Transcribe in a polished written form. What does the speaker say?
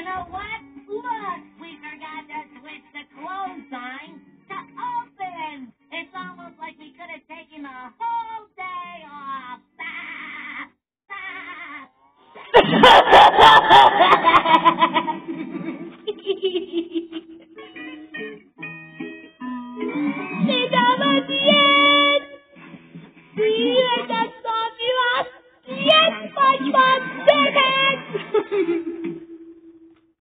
know what? Look, we forgot to switch the close sign to open. It's almost like we could have taken a whole day off. Ah! Ah!